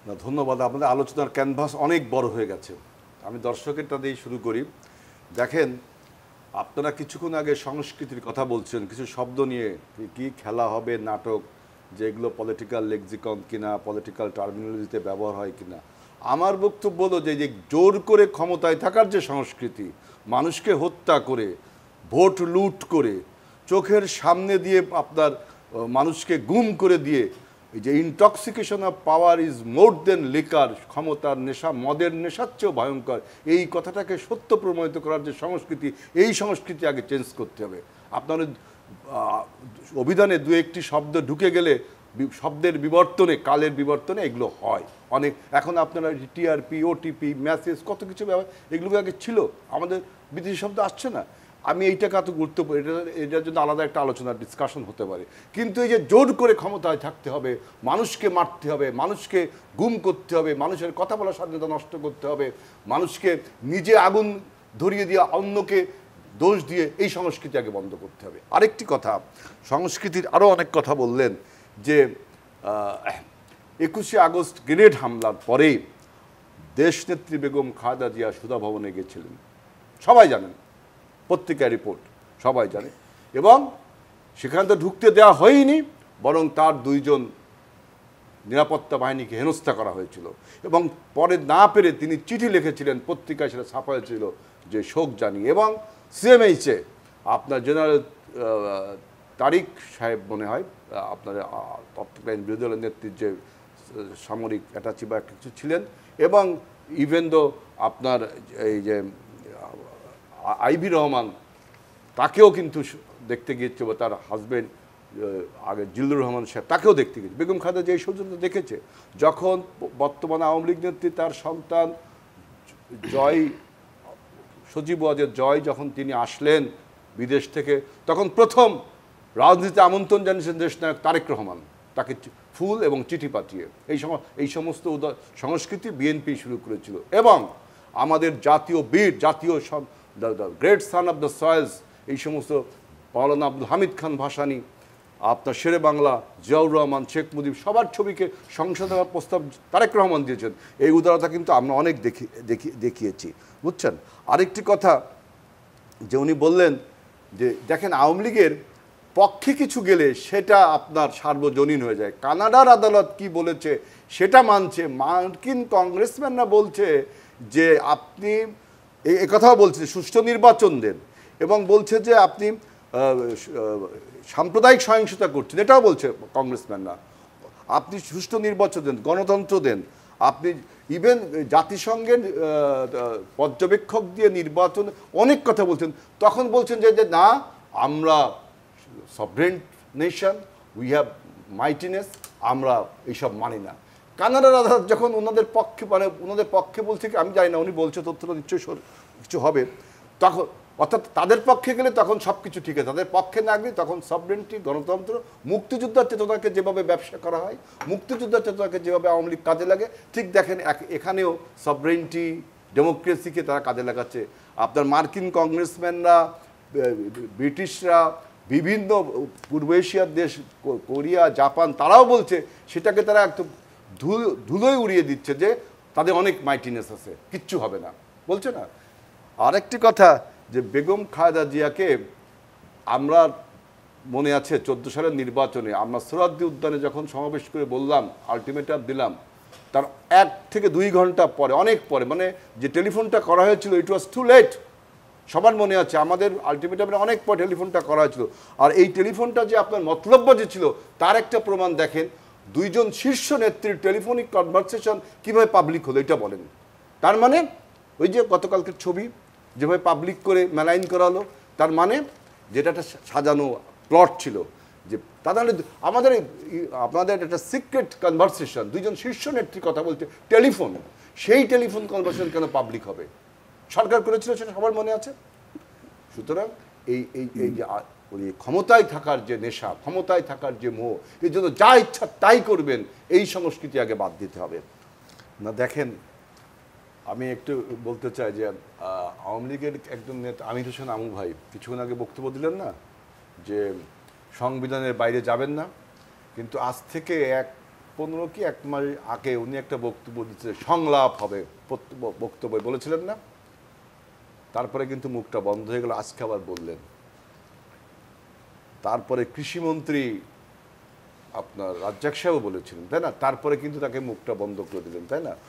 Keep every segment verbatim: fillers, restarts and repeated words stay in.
না ধন্যবাদ। আপনাদের আলোচনার ক্যানভাস অনেক বড় হয়ে গেছে। আমি দর্শকেরটা দিয়েই শুরু করি। দেখেন, আপনারা কিছুক্ষণ আগে সংস্কৃতির কথা বলছেন, কিছু শব্দ নিয়ে কি খেলা হবে, নাটক, যেগুলো পলিটিক্যাল লেক্সিকন কিনা, পলিটিক্যাল টার্মিনোলজিতে ব্যবহার হয় কিনা। আমার বক্তব্য হলো যে যে জোর করে ক্ষমতায় থাকার যে সংস্কৃতি, মানুষকে হত্যা করে, ভোট লুট করে, চোখের সামনে দিয়ে আপনার মানুষকে গুম করে দিয়ে, এই যে intoxication of power is more than liquor, ক্ষমতার নেশা মদের নেশার চেয়েও ভয়ঙ্কর, এই কথাটাকে সত্য প্রমাণিত করার যে সংস্কৃতি, এই সংস্কৃতি আগে চেঞ্জ করতে হবে। আপনার অভিধানে দু একটি শব্দ ঢুকে গেলে শব্দের বিবর্তনে, কালের বিবর্তনে এগুলো হয় অনেক। এখন আপনারা টিআরপি, ওটিপি, মেসেজ, কত কিছু ব্যবহার, এগুলো আগে ছিল, আমাদের বিদেশি শব্দ আসছে না। আমি এইটাকে এত গুরুত্বপূর্ণ, এটা এটার জন্য আলাদা একটা আলোচনা ডিসকাশন হতে পারে। কিন্তু এই যে জোর করে ক্ষমতায় থাকতে হবে, মানুষকে মারতে হবে, মানুষকে গুম করতে হবে, মানুষের কথা বলার স্বাধীনতা নষ্ট করতে হবে, মানুষকে নিজে আগুন ধরিয়ে দিয়ে অন্যকে দোষ দিয়ে, এই সংস্কৃতি আগে বন্ধ করতে হবে। আরেকটি কথা, সংস্কৃতির আরও অনেক কথা বললেন যে একুশে আগস্ট গ্রেনেড হামলার পরেই দেশনেত্রী বেগম খালেদা জিয়া সুধা ভবনে গেছিলেন, সবাই জানেন, পত্রিকা রিপোর্ট সবাই জানে, এবং সেখানে তো ঢুকতে দেওয়া হয়নি, বরং তার দুইজন নিরাপত্তা বাহিনীকে হেনস্থা করা হয়েছিল। এবং পরে না পেরে তিনি চিঠি লিখেছিলেন, পত্রিকায় সেটা ছাপা হয়েছিল যে শোক জানিয়ে। এবং সিএমএইচে আপনার জেনারেল তারিক সাহেব মনে হয় আপনার তৎকালীন বিরোধী দলের নেত্রীর যে সামরিক অ্যাটাচি বা কিছু ছিলেন, এবং ইভেন দো আপনার এই যে আইভি রহমান, তাকেও কিন্তু দেখতে গিয়েছে, তার হাজব্যান্ড আগে জিল্লুর রহমান সাহেব, তাকেও দেখতে গিয়েছে। বেগম খালেদা যে এই সৌজন্য দেখেছে। যখন বর্তমানে আওয়ামী লীগ নেত্রী তার সন্তান জয়, সজীব ওয়াজের জয়, যখন তিনি আসলেন বিদেশ থেকে, তখন প্রথম রাজনীতিতে আমন্ত্রণ জানিয়েছেন দেশনায়ক তারেক রহমান, তাকে ফুল এবং চিঠি পাঠিয়ে। এই সম এই সমস্ত সংস্কৃতি বিএনপি শুরু করেছিল। এবং আমাদের জাতীয় বীর, জাতীয় great son of the soils, এই সমস্ত মাওলানা আব্দুল হামিদ খান ভাসানী, আপনার শেরে বাংলা, জিয়াউর রহমান, শেখ মুজিব, সবার ছবিকে সংসদে প্রস্তাব তারেক রহমান দিয়েছেন। এই উদারতা কিন্তু আমরা অনেক দেখি দেখি দেখিয়েছি, বুঝছেন। আরেকটি কথা যে উনি বললেন যে দেখেন, আওয়ামী লীগের পক্ষে কিছু গেলে সেটা আপনার সার্বজনীন হয়ে যায়। কানাডার আদালত কি বলেছে সেটা মানছে, মার্কিন কংগ্রেসম্যানরা বলছে যে আপনি এ কথাও বলছে সুষ্ঠু নির্বাচন দেন, এবং বলছে যে আপনি সাম্প্রদায়িক সহিংসতা করছেন, এটাও বলছে কংগ্রেসম্যানরা। আপনি সুষ্ঠু নির্বাচন দেন, গণতন্ত্র দেন, আপনি ইভেন জাতিসংঘের পর্যবেক্ষক দিয়ে নির্বাচন, অনেক কথা বলছেন। তখন বলছেন যে না, আমরা sovereign nation, we have mightiness, আমরা এইসব মানি না। কানাডার আদালত যখন ওনাদের পক্ষে, মানে ওনাদের পক্ষে বলছে, আমি জানি না, উনি বলছে তথ্যটা নিশ্চয়ই কিছু হবে, তখন অর্থাৎ তাদের পক্ষে গেলে তখন সব কিছু ঠিক আছে, তাদের পক্ষে না গেলে তখন সভরেন্টি, গণতন্ত্র, মুক্তিযোদ্ধার চেতনাকে যেভাবে ব্যবসা করা হয়, মুক্তিযোদ্ধার চেতনাকে যেভাবে আওয়ামী লীগ কাজে লাগে, ঠিক দেখেন এখানেও সভরেন্টি, ডেমোক্রেসিকে তারা কাজে লাগাচ্ছে। আপনার মার্কিন কংগ্রেসম্যানরা, ব্রিটিশরা, বিভিন্ন পূর্ব এশিয়ার দেশ, কোরিয়া, জাপান, তারাও বলছে সেটাকে তারা একটু ধুলোয় উড়িয়ে দিচ্ছে যে তাদের অনেক মাইটিনেস আছে, কিচ্ছু হবে না, বলছে না। আরেকটি কথা যে বেগম খালেদা জিয়াকে আমরা মনে আছে চোদ্দো সালের নির্বাচনে আমরা সোহরাওয়ার্দী উদ্যানে যখন সমাবেশ করে বললাম, আলটিমেটাম দিলাম, তার এক থেকে দুই ঘন্টা পরে, অনেক পরে, মানে যে টেলিফোনটা করা হয়েছিল, ইট ওয়াজ টু লেট, সবার মনে আছে, আমাদের আলটিমেটামে অনেক পর টেলিফোনটা করা হয়েছিল। আর এই টেলিফোনটা যে আপনার মতলব্য যে ছিল তার একটা প্রমাণ দেখেন, দুইজন শীর্ষ নেত্রীর টেলিফোনিক কনভারসেশন কীভাবে পাবলিক হলো এটা বলেন। তার মানে ওই যে গতকালকের ছবি যেভাবে পাবলিক করে মেলাইন করা হলো, তার মানে যেটা একটা সাজানো প্লট ছিল, যে তাদের আমাদের আপনাদের একটা সিক্রেট কনভারসেশন, দুইজন শীর্ষ নেত্রীর কথা বলতে টেলিফোন, সেই টেলিফোন কনভারসেশন কেন পাবলিক হবে? সরকার করেছিল, সেটা সবার মনে আছে। সুতরাং এই এই এই যে ওই ক্ষমতায় থাকার যে নেশা, ক্ষমতায় থাকার যে মোহ, এই জন্য যা ইচ্ছা তাই করবেন, এই সংস্কৃতি আগে বাদ দিতে হবে। না দেখেন, আমি একটু বলতে চাই যে আওয়ামী লীগের একজন নেতা আমির হোসেন আমু ভাই কিছুক্ষণ আগে বক্তব্য দিলেন না, যে সংবিধানের বাইরে যাবেন না, কিন্তু আজ থেকে এক পনেরো কি এক মাস আগে উনি একটা বক্তব্য দিচ্ছে, সংলাপ হবে বক্তব্য বলেছিলেন না, তারপরে কিন্তু মুখটা বন্ধ হয়ে গেল, আজকে আবার বললেন। তারপরে কৃষিমন্ত্রী আপনার রাজ্জাক সাহেব বলেছিলেন, তাই না, তারপরে কিন্তু তাকে মুখটা বন্ধ করে দিলেন, তাই না।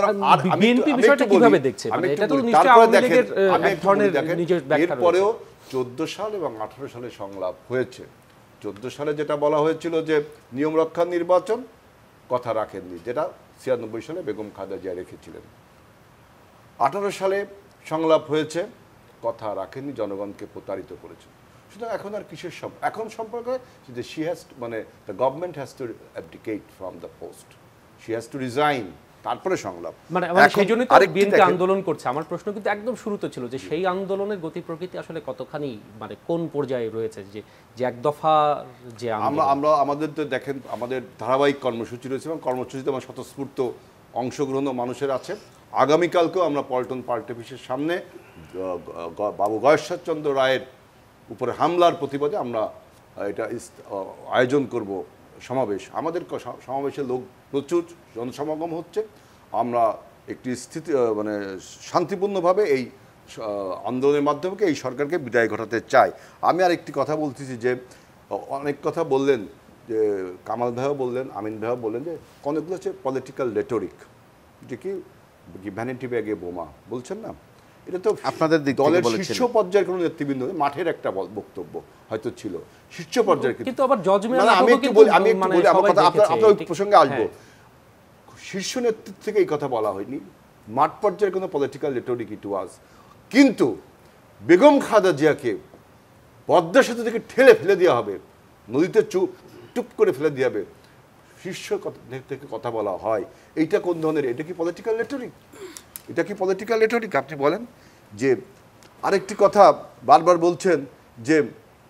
এরপরেও চোদ্দ সাল এবং আঠারো সালে সংলাপ হয়েছে। চোদ্দ সালে যেটা বলা হয়েছিল যে নিয়ম রক্ষা নির্বাচন, কথা রাখেননি, যেটা ছিয়ানব্বই সালে বেগম খালেদা জিয়া রেখেছিলেন। আঠারো সালে সংলাপ হয়েছে, কথা রাখেননি, জনগণকে প্রতারিত করেছে। সুতরাং এখন আর কিসের সব, এখন সম্পর্কে যে শি হ্যাজ মানে the government has to abdicate from the post, she has to resign, তারপরে সংলাপ। মানে সেই জন্যই তো বিএনপি আন্দোলন করছে। আমার প্রশ্ন কিন্তু একদম শুরুতে ছিল যে সেই আন্দোলনের গতি প্রকৃতি আসলে কতখানি মানে কোন পর্যায়ে রয়েছে, যে যে এক দফা যে আমরা আমরা আমাদের তো দেখেন আমাদের ধারাবাহিক কর্মসূচি রয়েছে এবং কর্মসূচিতে আমার স্বতঃস্ফূর্ত অংশগ্রহণ মানুষের আছে। আগামীকালকেও আমরা পল্টন পার্টি অফিসের সামনে বাবু গয়েশ্বরচন্দ্র রায়ের উপরে হামলার প্রতিবাদে আমরা এটা আয়োজন করব সমাবেশ। আমাদের সমাবেশে লোক প্রচুর জনসমাগম হচ্ছে। আমরা একটি স্থিতি মানে শান্তিপূর্ণভাবে এই আন্দোলনের মাধ্যমে এই সরকারকে বিদায় ঘটাতে চাই। আমি আর একটি কথা বলতেছি যে অনেক কথা বললেন, যে কামাল ভাইও বললেন, আমিন ভাইও বললেন যে অনেকগুলো হচ্ছে পলিটিক্যাল রেটোরিক, যে কি ভ্যানিটি ব্যাগে বোমা বলছেন না, এটা তো আপনাদের দলের শীর্ষ পর্যায়ের কোনো নেতৃবৃন্দ, মাঠের একটা বক্তব্য হয়তো ছিল শীর্ষ পর্যায়ের, কিন্তু আবার জজমেন্ট আমি একটু বলি আমি একটু বলি আমার কথা আপনার ওই প্রসঙ্গে আসবো। শীর্ষ নেতৃত্ব থেকে এই কথা বলা হয়নি, মাঠ পর্যায়ের কোনো পলিটিক্যাল রেটোরিক ইট ওয়াজ। কিন্তু বেগম খালেদা জিয়াকে পদ্মা সেতু থেকে ঠেলে ফেলে দেওয়া হবে, নদীতে চুপ টুপ করে ফেলে দেওয়া হবে, শীর্ষ থেকে কথা বলা হয়, এইটা কোন ধরনের, এটা কি পলিটিক্যাল রেটোরিক? এটা কি পলিটিক্যাল রেটোরিক আপনি বলেন? যে আরেকটি কথা বারবার বলছেন যে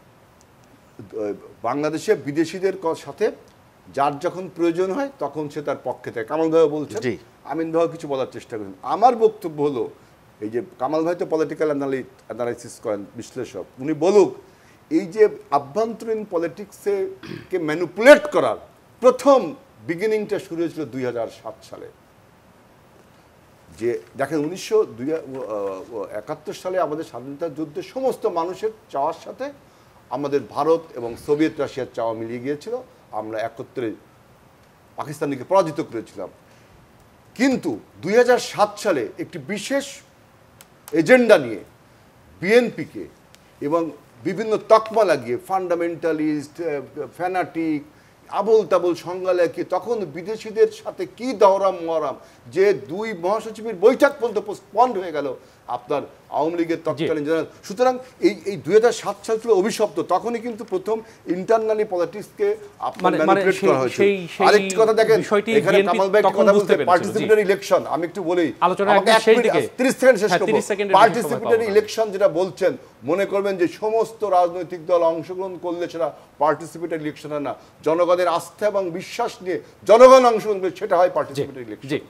বাংলাদেশে বিদেশিদের সাথে যার যখন প্রয়োজন হয় তখন সে তার পক্ষে থাকে। কামাল ভাইও বলছেন, আমিন ভাইও কিছু বলার চেষ্টা করেন। আমার বক্তব্য হলো এই যে কামাল ভাই তো পলিটিক্যাল অ্যানালাইসিস করেন, বিশ্লেষক, উনি বলুক এই যে আভ্যন্তরীণ পলিটিক্সে কে ম্যানিপুলেট করার প্রথম বিগিনিংটা শুরু হয়েছিল দুই হাজার সাত সালে। যে দেখেন উনিশশো একাত্তর সালে আমাদের স্বাধীনতা যুদ্ধে সমস্ত মানুষের চাওয়ার সাথে আমাদের ভারত এবং সোভিয়েত রাশিয়ার চাওয়া মিলিয়ে গিয়েছিল, আমরা একত্রে পাকিস্তানকে পরাজিত করেছিলাম। কিন্তু দুই হাজার সাত সালে একটি বিশেষ এজেন্ডা নিয়ে বিএনপিকে এবং বিভিন্ন তকমা লাগিয়ে ফান্ডামেন্টালিস্ট, ফ্যানাটিক, আবল তাবল সংজ্ঞা লেখে তখন বিদেশিদের সাথে কি দহরাম মহরাম, যে দুই মহাসচিবের বৈঠক পর্যন্ত পোস্টপন্ড হয়ে গেল আপনার আওয়ামী লীগের তৎকালীন জেনারেল। সুতরাং এই এই দুই হাজার সাত সাল ছিল অভিশপ্ত, তখনই কিন্তু প্রথম ইন্টারনালি পলিটিক্সকে আপনার ম্যানিপুলেট করা হয়েছে। আরেকটি কথা দেখেন, এখানে কামাল ভাই কথা বলতে পার্টিসিপেটরি ইলেকশন, আমি একটু বলি তিরিশ সেকেন্ড শেষ করব। পার্টিসিপেটরি ইলেকশন যেটা বলছেন, মনে করবেন যে সমস্ত রাজনৈতিক দল অংশগ্রহণ করলে সেটা পার্টিসিপেটরি ইলেকশন হয় না, জনগণের আস্থা এবং বিশ্বাস নিয়ে জনগণ অংশগ্রহণ করবে সেটা হয় পার্টিসিপেটরি ইলেকশন।